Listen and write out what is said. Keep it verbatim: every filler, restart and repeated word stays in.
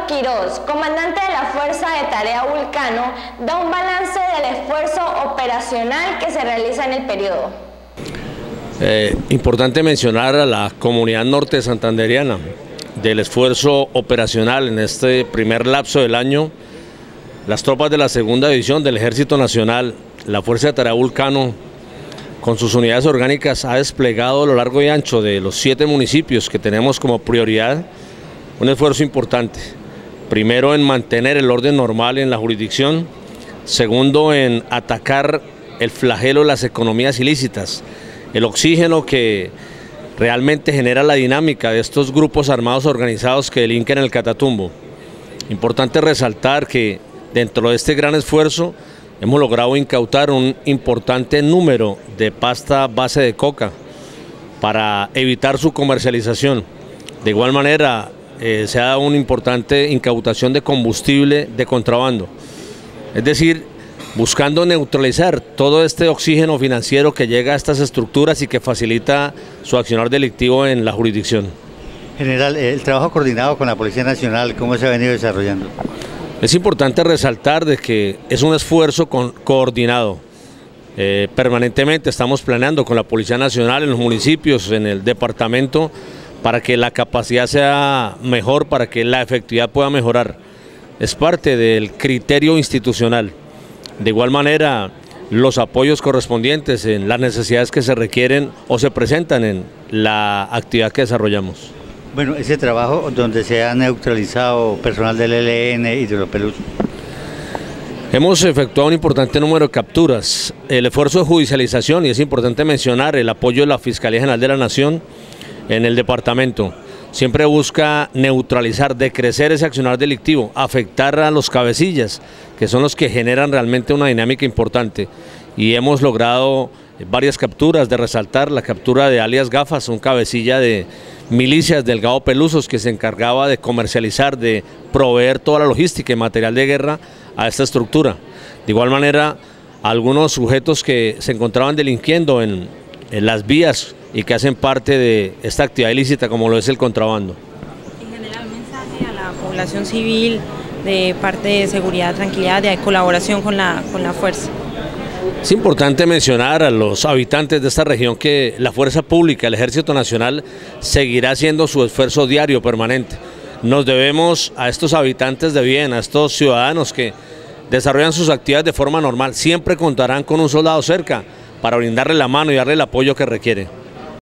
Quiroz, comandante de la Fuerza de Tarea Vulcano, da un balance del esfuerzo operacional que se realiza en el periodo. Eh, importante mencionar a la comunidad norte santanderiana del esfuerzo operacional en este primer lapso del año. Las tropas de la segunda división del Ejército Nacional, la Fuerza de Tarea Vulcano, con sus unidades orgánicas, ha desplegado a lo largo y ancho de los siete municipios que tenemos como prioridad un esfuerzo importante. Primero, en mantener el orden normal en la jurisdicción. Segundo, en atacar el flagelo de las economías ilícitas, el oxígeno que realmente genera la dinámica de estos grupos armados organizados que delinquen en el Catatumbo. Importante resaltar que dentro de este gran esfuerzo hemos logrado incautar un importante número de pasta base de coca para evitar su comercialización. De igual manera, eh, se ha dado una importante incautación de combustible de contrabando. Es decir, buscando neutralizar todo este oxígeno financiero que llega a estas estructuras y que facilita su accionar delictivo en la jurisdicción. General, el trabajo coordinado con la Policía Nacional, ¿cómo se ha venido desarrollando? Es importante resaltar de que es un esfuerzo con, coordinado. Eh, permanentemente estamos planeando con la Policía Nacional en los municipios, en el departamento, para que la capacidad sea mejor, para que la efectividad pueda mejorar. Es parte del criterio institucional. De igual manera, los apoyos correspondientes en las necesidades que se requieren o se presentan en la actividad que desarrollamos. Bueno, ese trabajo donde se ha neutralizado personal del E L N y de los Pelus. Hemos efectuado un importante número de capturas, el esfuerzo de judicialización, y es importante mencionar el apoyo de la Fiscalía General de la Nación en el departamento. Siempre busca neutralizar, decrecer ese accionar delictivo, afectar a los cabecillas, que son los que generan realmente una dinámica importante. Y hemos logrado varias capturas, de resaltar la captura de alias Gafas, un cabecilla de milicias del Gao Pelusos que se encargaba de comercializar, de proveer toda la logística y material de guerra a esta estructura. De igual manera, algunos sujetos que se encontraban delinquiendo en, en las vías y que hacen parte de esta actividad ilícita como lo es el contrabando. En general, mensaje a la población civil de parte de seguridad, tranquilidad, de colaboración con la, con la fuerza. Es importante mencionar a los habitantes de esta región que la fuerza pública, el Ejército Nacional, seguirá haciendo su esfuerzo diario, permanente. Nos debemos a estos habitantes de bien, a estos ciudadanos que desarrollan sus actividades de forma normal. Siempre contarán con un soldado cerca para brindarle la mano y darle el apoyo que requiere.